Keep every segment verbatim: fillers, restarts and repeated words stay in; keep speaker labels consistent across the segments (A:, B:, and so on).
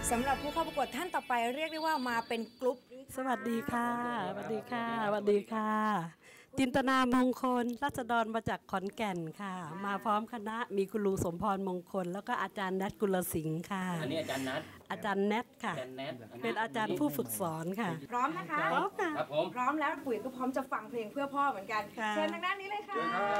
A: สำหรับผู้เข้าประกวดท่านต่อไปเรียกได้ว่ามาเป็นกลุ่ม
B: สวัสดีค่ะสวัสดีค่ะสวัสดีค่ะจินตนามงคลราษฎรมาจากขอนแก่นค่ะมาพร้อมคณะมีคุณลุงสมพรมงคลแล้วก็อาจารย์แนทกุลสิงห์ค่ะ
C: อันนี้อาจารย์นัท
B: อาจารย์แนทค่ะเป็นอาจารย์ผู้ฝึกสอนค่ะ
A: พร้อมนะคะ
B: พร้อมค่ะ
C: ครับผม
A: พร้อมแล้วปุ๋ยก็พร้อมจะฟังเพลงเพื่อพ่อเหมือนกันเชิญทางด้านนี้เลยค่ะ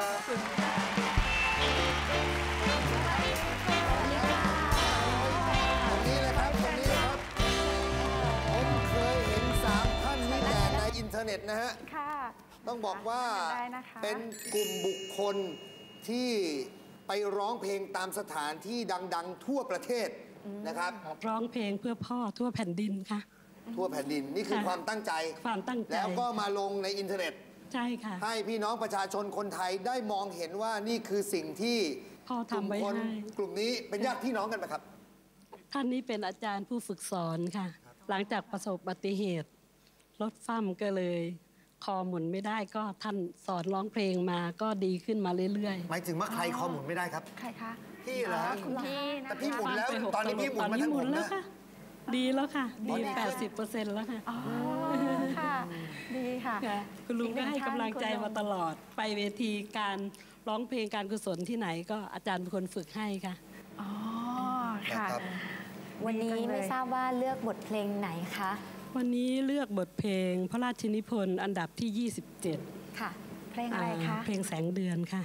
D: นี่เลยครับตรงนี้ครับผมเคยเห็นสามท่านนี่แต่ในอินเทอร์เน็ตนะฮะต้องบอกว่าเป็นกลุ่มบุคคลที่ไปร้องเพลงตามสถานที่ดังๆทั่วประเทศนะครับ
B: ร้องเพลงเพื่อพ่อทั่วแผ่นดินค่ะ
D: ทั่วแผ่นดินนี่คือความตั้งใจ
B: ความตั้งใจ
D: แล้วก็มาลงในอินเทอร์เน็ต
B: ใช่ค่ะ
D: ให้พี่น้องประชาชนคนไทยได้มองเห็นว่านี่คือสิ่งที่
B: พ่อทำไว้ให้
D: กลุ่มนี้เป็นญาติพี่น้องกันไหมครับ
B: ท่านนี้เป็นอาจารย์ผู้ฝึกสอนค่ะหลังจากประสบอุบัติเหตุรถฟั่มก็เลยคอหมุนไม่ได้ก็ท่านสอนร้องเพลงมาก็ดีขึ้นมาเรื่อย
D: ๆหมายถึงว่าใครคอหมุนไม่ได้ครับ
A: ใครคะ
D: พี่เหรอ
A: คุณพี่นะ
D: แต่พี่หมุนแล้วตอนนี้พี่หมุนมาทั้งหมดแล้ว
B: ดีแล้วค่ะดี แปดสิบเปอร์เซ็นต์ แล้วค่ะ
A: อ๋อค่ะดีค่ะ
B: คุณลุงก็ให้กำลังใจมาตลอดไปเวทีการร้องเพลงการกุศลที่ไหนก็อาจารย์เป็นคนฝึกให้ค่ะ
A: อ๋อค่ะ
E: วันนี้ไม่ทราบว่าเลือกบทเพลงไหนคะ
B: วันนี้เลือกบทเพลงพระราชนิพนธ์อันดับที่ยี่สิบเจ็ด
E: ค่ะเพลงอะไรคะ
B: เพลงแสงเดือนค่ะ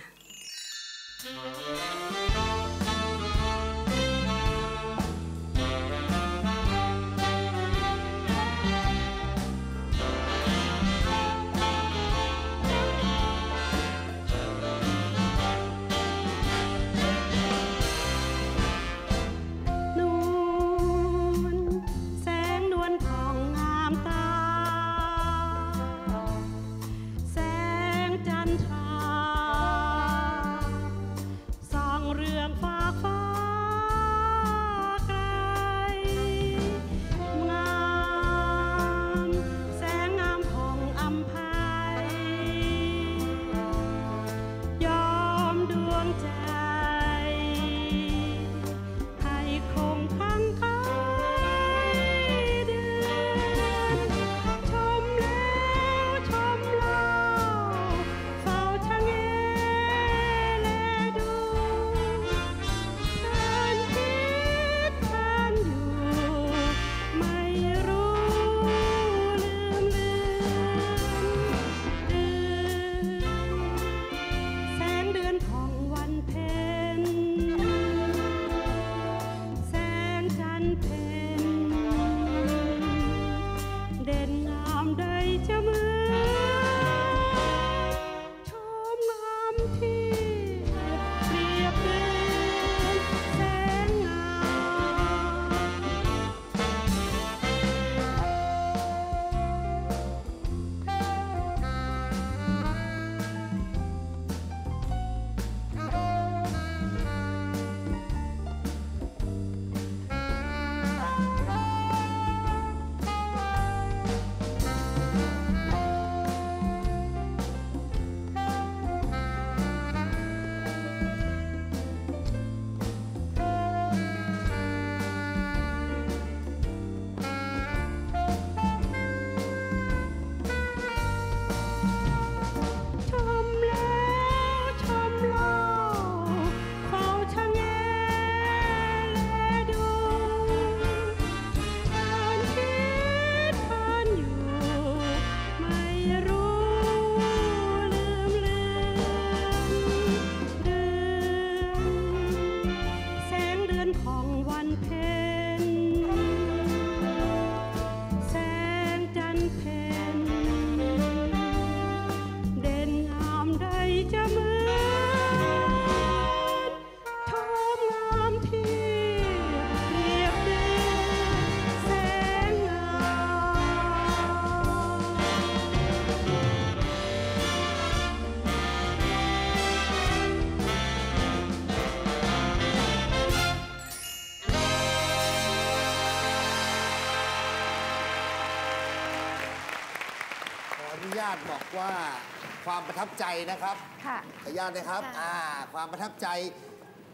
D: บอกว่าความประทับใจนะครับ
A: ค่ะ
D: ขออนุญาตนะครับอ่าความประทับใจ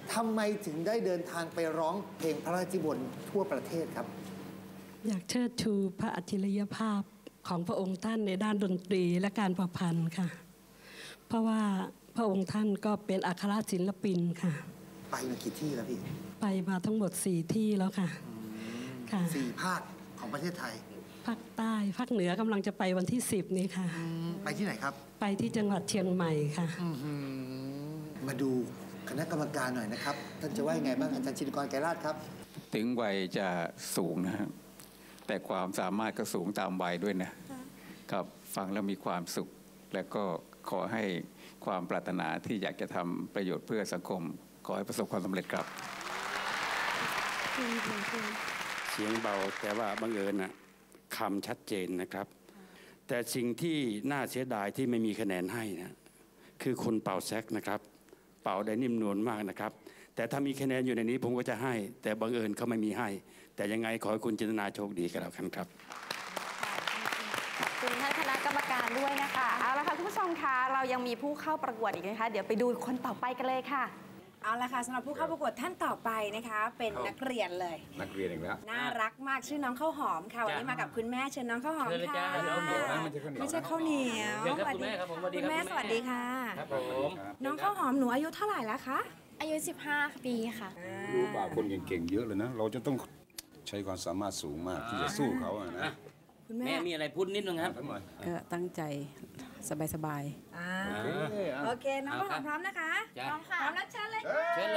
D: ทำไมถึงได้เดินทางไปร้องเพลงพระราชนิพนธ์ทั่วประเทศครับ
B: อยากเชิดชูพระอัจฉริยภาพของพระองค์ท่านในด้านดนตรีและการประพันธ์ค่ะเพราะว่าพระองค์ท่านก็เป็นอัครศิลปินค่ะ
D: ไปมากี่ที่แล้วพี่
B: ไปมาทั้งหมดสี่ที่แล้วค่ะค่ะ
D: สี่ภาคของประเทศไทย
B: ภาคใต้ภาคเหนือกำลังจะไปวันที่สิบนี้ค่ะ
D: ไปที่ไหนครับ
B: ไปที่จังหวัดเชียงใหม่ค่ะ
D: มาดูคณะกรรมการหน่อยนะครับท่านจะว่ายังไงบ้างอาจารย์ชินกรไกรราชครับ
C: ถึงวัยจะสูงนะครับแต่ความสามารถก็สูงตามวัยด้วยนะ ครับฟังแล้วมีความสุขและก็ขอให้ความปรารถนาที่อยากจะทำประโยชน์เพื่อสังคมขอให้ประสบความสำเร็จครับ
F: เสียงเบาแต่ว่าบังเอิญนะคำชัดเจนนะครับแต่สิ่งที่น่าเสียดายที่ไม่มีคะแนนให้นะคือคนเป่าแซกนะครับเป่าได้นิ่มนวลมากนะครับแต่ถ้ามีคะแนนอยู่ในนี้ผมก็จะให้แต่บังเอิญเขาไม่มีให้แต่ยังไงขอให้คุณจินตนาโชคดีกันแล้วกันครับ
E: ขอบคุณท่านคณะกรรมการด้วยนะคะ
A: เอาละค่ะคุณผู้ชมคะเรายังมีผู้เข้าประกวดอีกนะคะเดี๋ยวไปดูคนต่อไปกันเลยค่ะเอาละค่ะสำหรับผู้เข้าประกวดท่านต่อไปนะคะเป็นนักเรียนเลย
C: นักเรียนอีกแล้ว
A: น่ารักมากชื่อน้องข้าวหอมค่ะวันนี้มากับคุณแม่เชิญน้องข้าวหอมค่ะไม่ใช่ข้าวเหนียว
G: สวัสดีครับ
A: คุณแม่สวัสดีค่ะ
G: ครับผม
A: น้องข้าวหอมหนูอายุเท่าไหร่แล้วคะ
E: อายุสิบห้าปีค่ะ
H: รู้ป่าคนเก่งๆเยอะเลยนะเราจะต้องใช้ความสามารถสูงมากที่จะสู้เขาอะนะ
G: คุณแม่มีอะไรพูดนิดนึงครับ
I: ก็ตั้งใจสบาย
A: ๆโอเคน้องข้าวหอมพร้อมนะคะพร้อมค่ะพร้อมแล้วเชิญเลย
G: เชิญ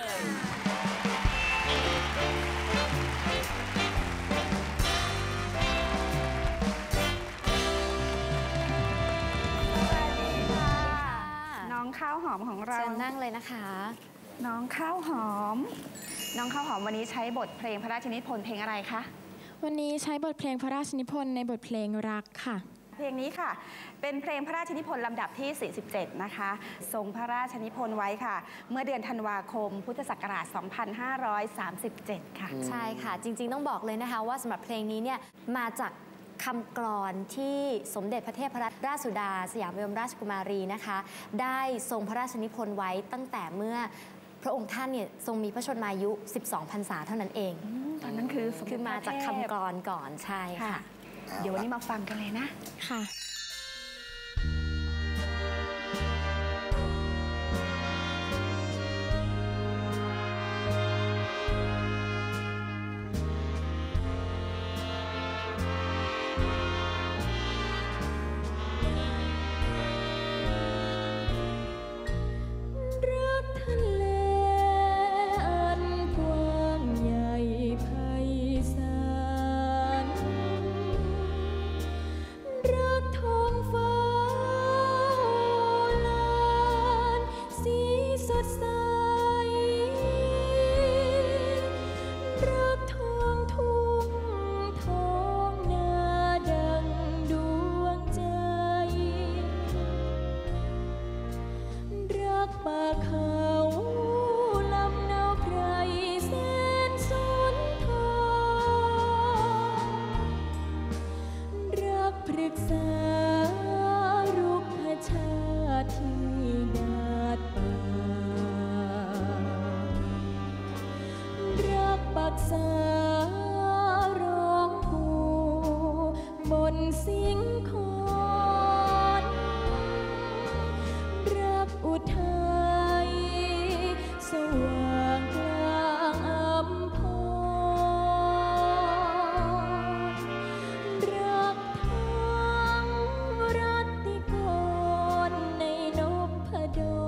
A: เลยน้องข้าวหอมของเรา
E: เชิญนั่งเลยนะคะ
A: น้องข้าวหอมน้องข้าวหอมวันนี้ใช้บทเพลงพระราชนิพนธ์เพลงอะไรคะ
I: วันนี้ใช้บทเพลงพระราชนิพนธ์ในบทเพลงรักค่ะ
A: เพลงนี้ค่ะเป็นเพลงพระราชนิพนธ์ลำดับที่สี่สิบเจ็ดนะคะทรงพระราชนิพนธ์ไว้ค่ะเมื่อเดือนธันวาคมพุทธศักราชสองพันห้าร้อยสามสิบเจ็ดค่ะ
E: ใช่ค่ะจริงๆต้องบอกเลยนะคะว่าสำหรับเพลงนี้เนี่ยมาจากคำกลอนที่สมเด็จพระเทพรัตนราชสุดาสยามบรมราชกุมารีนะคะได้ทรงพระราชนิพนธ์ไว้ตั้งแต่เมื่อพระองค์ท่านเนี่ยทรงมีพระชนมายุสิบสองพรรษาเท่านั้นเอง
A: ตอนนั้นคือ
E: คือมาจากคำกลอนก่อนใช่ค่ะ
A: เดี๋ยววันนี้มาฟังกันเลยนะ
I: ค่ะ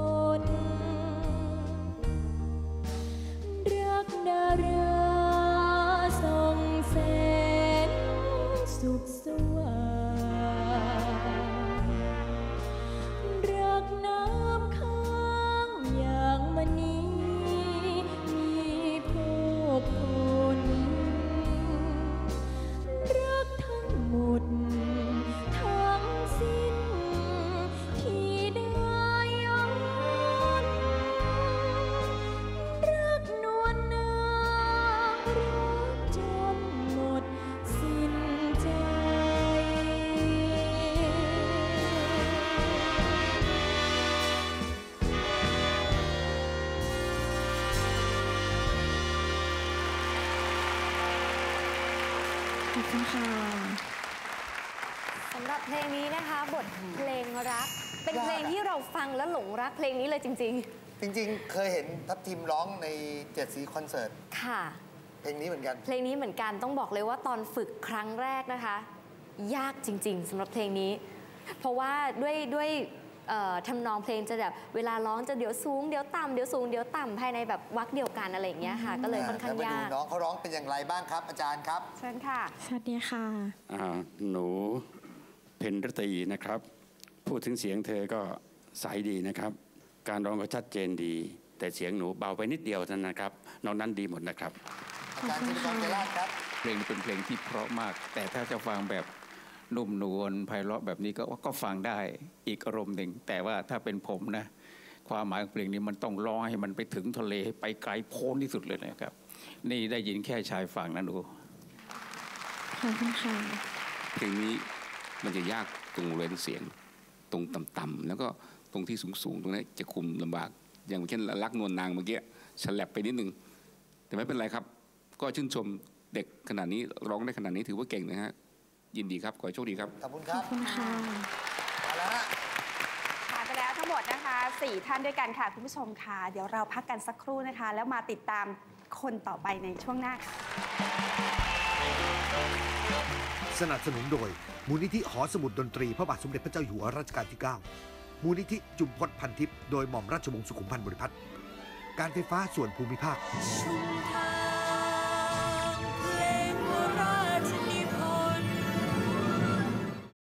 I: รักดาราคุณค่ะ
E: สำหรับเพลงนี้นะคะบทเพลงรักเป็นเพลงที่เราฟังแล้วหลงรักเพลงนี้เลยจริง
D: จริงๆ เคยเห็นทัพทีมร้องในเจ็ดสีคอนเสิร์ต
E: ๆ ค่ะ
D: เพลงนี้เหมือนกัน
E: เพลงนี้เหมือนกันต้องบอกเลยว่าตอนฝึกครั้งแรกนะคะ ยากจริง ๆสำหรับเพลงนี้ เพราะว่าด้วยด้วยเอ่อทำนองเพลงจะแบบเวลาร้องจะเดี๋ยวสูงเดี๋ยวต่ำเดี๋ยวสูงเดี๋ยวต่ำภายในแบบวรรคเดียวกันอะไรอย่างเงี้ยค่ะ ก็เลยค่อนข้างยาก
D: แล้วมาดูน้องเขาร้องเป็นอย่างไรบ้างครับ อาจารย์ครับ
A: เชิญค่ะ
I: สวัสดีค่ะ
F: อ่าหนูเพนรตีนะครับ พูดถึงเสียงเธอก็ใสดีนะครับ การร้องก็ชัดเจนดี แต่เสียงหนูเบาไปนิดเดียวเท่านั้นนะครับนอกนั้นดีหมดนะครับ
D: อาจารย์ธินกร เจราชครับ
C: เพลงนี้เป็นเพลงที่เพราะมาก แต่ถ้าจะฟังแบบนุ่มนวลไพเราะแบบนี้ก็ก็ฟังได้อีกอารมณ์หนึ่ง แต่ว่าถ้าเป็นผมนะความหมายของเพลงนี้มันต้องร้องให้มันไปถึงทะเลไปไกลโพ้นที่สุดเลยนะครับ นี่ได้ยินแค่ชายฝั่งนะหนู
I: ขอบคุณค่ะ
J: เพลงนี้มันจะยากตรงเรนเสียงตรงต่ำๆแล้วก็ตรงที่สูงๆตรงนี้จะคุมลำบากอย่างเช่นรักนวลนางเมื่อกี้ฉลับไปนิดนึงแต่ไม่เป็นไรครับก็ชื่นชมเด็กขนาดนี้ร้องได้ขนาดนี้ถือว่าเก่งนะฮะยินดีครับขอให้โชคดีครับ
D: ขอบคุณครับ
I: ขอบคุณค่ะ
D: เอาละฮะ
A: ผ่านไปแล้วทั้งหมดนะคะสี่ท่านด้วยกันค่ะคุณผู้ชมค่ะเดี๋ยวเราพักกันสักครู่นะคะ แล้วมาติดตามคนต่อไปในช่วงหน้าค่ะ
K: สนับสนุนโดยมูลนิธิหอสมุดดนตรีพระบาทสมเด็จพระเจ้าอยู่หัวรัชกาลที่ เก้า มูลนิธิจุมพลพันทิพย์โดยหม่อมราชวงศ์สุขุมพันธ์บริพัตรการไฟฟ้าส่วนภูมิภาค
L: ชุมทาง